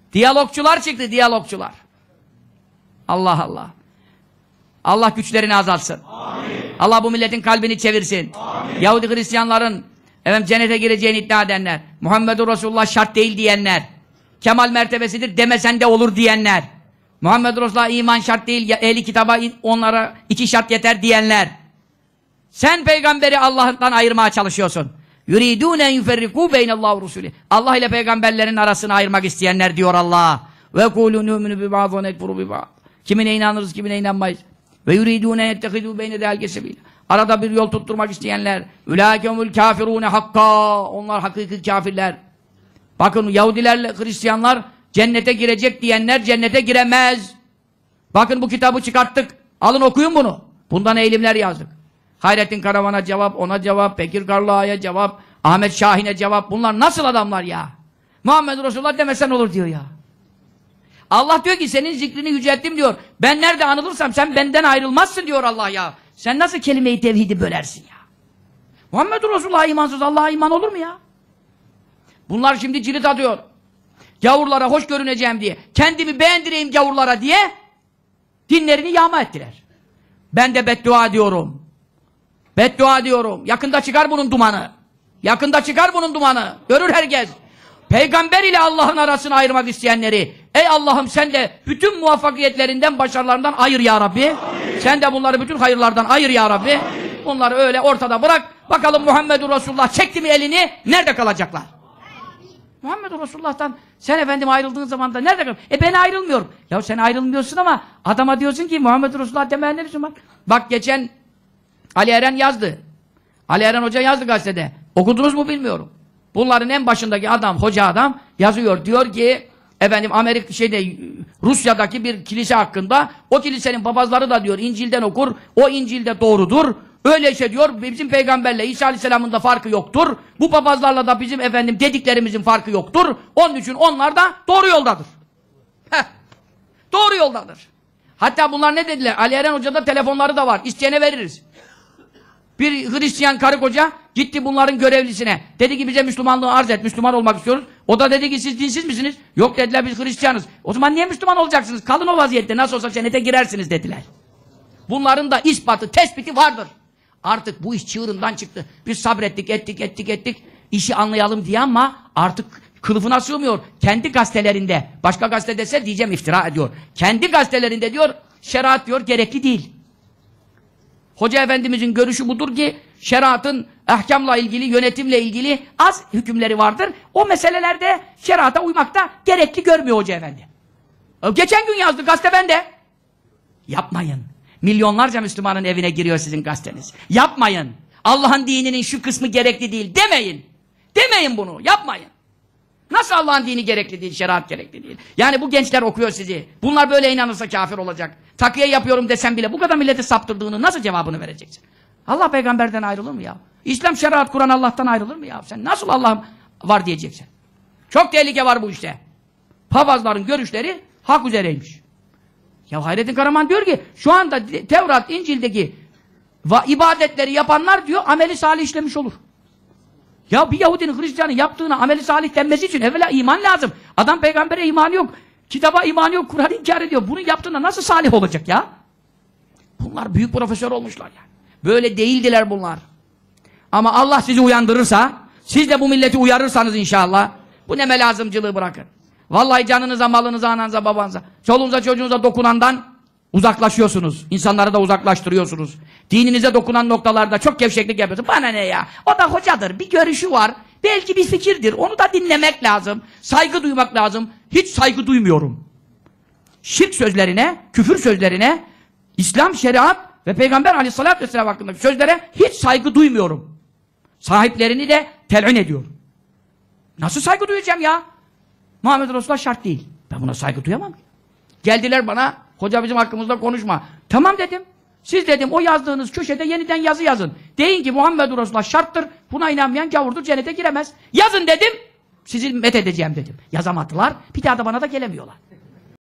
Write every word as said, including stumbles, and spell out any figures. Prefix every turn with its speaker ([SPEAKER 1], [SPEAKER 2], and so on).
[SPEAKER 1] Diyalogçular çıktı, diyalogçular. Allah Allah. Allah güçlerini azaltsın. Amin. Allah bu milletin kalbini çevirsin. Amin. Yahudi Hristiyanların efendim, cennete gireceğini iddia edenler, Muhammedur Resulullah şart değil diyenler, kemal mertebesidir demesen de olur diyenler, Muhammedur Resulullah iman şart değil, ehli kitaba onlara iki şart yeter diyenler, sen peygamberi Allah'tan ayırmaya çalışıyorsun. Yuridûne en yuferrikû beynallâhu rusulî. Allah ile peygamberlerin arasını ayırmak isteyenler diyor Allah. Ve kûlû nûminü bi ba'd ve nekfuru bi ba'd. Kimine inanırız, kimine inanmayız. Ve yuridûne yettehidû beyne dâlike sebîlâ. Arada bir yol tutturmak isteyenler. Ülâkemül kâfirûne hakka. Onlar hakiki kafirler. Bakın Yahudilerle Hristiyanlar cennete girecek diyenler cennete giremez. Bakın bu kitabı çıkarttık. Alın okuyun bunu. Bundan eğilimler yazdık. Hayrettin Karaman'a cevap, ona cevap, Bekir Karlıağa'ya cevap, Ahmet Şahin'e cevap. Bunlar nasıl adamlar ya? Muhammed Resulullah demesen olur diyor ya. Allah diyor ki senin zikrini yücelttim diyor. Ben nerede anılırsam sen benden ayrılmazsın diyor Allah ya. Sen nasıl kelime-i tevhidi bölersin ya? Muhammed Resulullah imansız Allah'a iman olur mu ya? Bunlar şimdi cirit atıyor. Gavurlara hoş görüneceğim diye, kendimi beğendireyim gavurlara diye dinlerini yağma ettiler. Ben de beddua ediyorum. Beddua diyorum. Yakında çıkar bunun dumanı. Yakında çıkar bunun dumanı. Görür herkes. Peygamber ile Allah'ın arasını ayırmak isteyenleri, ey Allah'ım sen de bütün muvaffakiyetlerinden, başarılarından ayır ya Rabbi. Amin. Sen de bunları bütün hayırlardan ayır ya Rabbi. Amin. Bunları öyle ortada bırak. Bakalım Muhammedur Resulullah çekti mi elini, nerede kalacaklar? Amin. Muhammedur Resulullah'tan sen efendim ayrıldığın zaman da nerede kalıyorsun? E ben ayrılmıyorum. Ya sen ayrılmıyorsun ama adama diyorsun ki Muhammedur Resulullah demeyen ne diyorsun bak. Bak geçen Ali Eren yazdı. Ali Eren Hoca yazdı gazetede. Okudunuz mu bilmiyorum. Bunların en başındaki adam, hoca adam yazıyor. Diyor ki efendim Amerika şeyde Rusya'daki bir kilise hakkında, o kilisenin papazları da diyor İncil'den okur. O İncil'de doğrudur. Öyle şey diyor. Bizim peygamberle İsa Aleyhisselam'ın da farkı yoktur. Bu papazlarla da bizim efendim dediklerimizin farkı yoktur. Onun için onlar da doğru yoldadır. Heh. Doğru yoldadır. Hatta bunlar ne dediler? Ali Eren Hoca'da telefonları da var. İsteyene veririz. Bir Hristiyan karı koca gitti bunların görevlisine. Dedi ki bize Müslümanlığı arz et. Müslüman olmak istiyoruz. O da dedi ki siz dinsiz misiniz? Yok dediler biz Hristiyanız. O zaman niye Müslüman olacaksınız? Kalın o vaziyette. Nasıl olsa cennete girersiniz dediler. Bunların da ispatı, tespiti vardır. Artık bu iş çığırından çıktı. Biz sabrettik, ettik, ettik, ettik. İşi anlayalım diye ama artık kılıfına sığmıyor. Kendi gazetelerinde, başka gazete dese diyeceğim iftira ediyor. Kendi gazetelerinde diyor, şeriat diyor gerekli değil. Hoca Efendimizin görüşü budur ki şeriatın ahkamla ilgili, yönetimle ilgili az hükümleri vardır. O meselelerde şeriata uymakta gerekli görmüyor Hoca Efendi. Geçen gün yazdı gazete bende. Yapmayın. Milyonlarca Müslümanın evine giriyor sizin gazeteniz. Yapmayın. Allah'ın dininin şu kısmı gerekli değil demeyin. Demeyin bunu. Yapmayın. Nasıl Allah'ın dini gerekli değil, şeriat gerekli değil? Yani bu gençler okuyor sizi. Bunlar böyle inanırsa kafir olacak. Takiye yapıyorum desem bile bu kadar milleti saptırdığını nasıl cevabını vereceksin? Allah peygamberden ayrılır mı ya? İslam şeriat kuran Allah'tan ayrılır mı ya? Sen nasıl Allah'ım var diyeceksin? Çok tehlike var bu işte. Papazların görüşleri hak üzereymiş. Ya Hayrettin Karaman diyor ki şu anda Tevrat, İncil'deki ibadetleri yapanlar diyor ameli salih işlemiş olur. Ya bir Yahudinin, Hristiyanın yaptığına ameli salih denmesi için evvela iman lazım. Adam peygambere imanı yok, kitaba imanı yok, Kur'an'ı inkar ediyor. Bunu yaptığında nasıl salih olacak ya? Bunlar büyük profesör olmuşlar yani. Böyle değildiler bunlar. Ama Allah sizi uyandırırsa, siz de bu milleti uyarırsanız inşallah, bu neme lazımcılığı bırakın. Vallahi canınıza, malınıza, ananıza, babanıza, çoluğunuza, çocuğunuza dokunandan uzaklaşıyorsunuz. İnsanları da uzaklaştırıyorsunuz. Dininize dokunan noktalarda çok gevşeklik yapıyorsunuz. Bana ne ya? O da hocadır. Bir görüşü var. Belki bir fikirdir. Onu da dinlemek lazım. Saygı duymak lazım. Hiç saygı duymuyorum. Şirk sözlerine, küfür sözlerine, İslam, şeriat ve Peygamber Aleyhisselatü Vesselam hakkındaki sözlere hiç saygı duymuyorum. Sahiplerini de tel'in ediyorum. Nasıl saygı duyacağım ya? Muhammed Resulullah şart değil. Ben buna saygı duyamam. Geldiler bana, hoca bizim hakkımızda konuşma. Tamam dedim. Siz dedim o yazdığınız köşede yeniden yazı yazın. Deyin ki Muhammed Resulullah şarttır. Buna inanmayan gavurdur, cennete giremez. Yazın dedim. Sizi met edeceğim dedim. Yazamadılar. Bir daha da bana da gelemiyorlar.